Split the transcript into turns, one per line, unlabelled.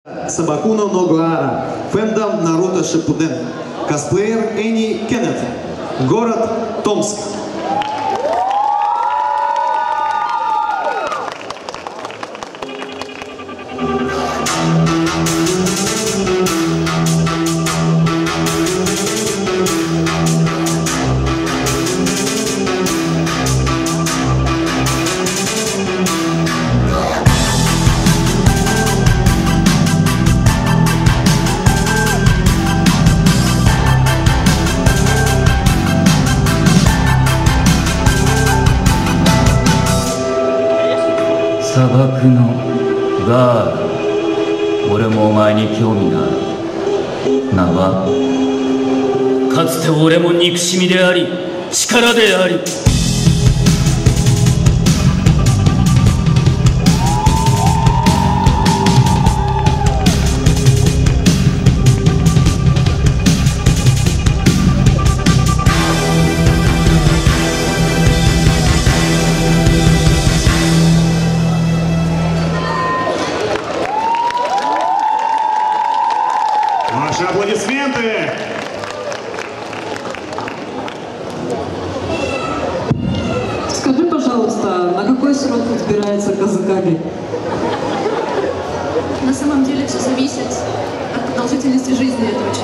Сабакуно Ногуара, фэндом Наруто Шипуден, косплеер Энни Кеннет, город Томск.
砂漠のガール、俺もお前に興味がある。名はかつて俺も憎しみであり力であり、
Ваши аплодисменты!
Скажи, пожалуйста, на какой срок избирается Казакаги?
На самом деле все зависит от продолжительности жизни этого человека.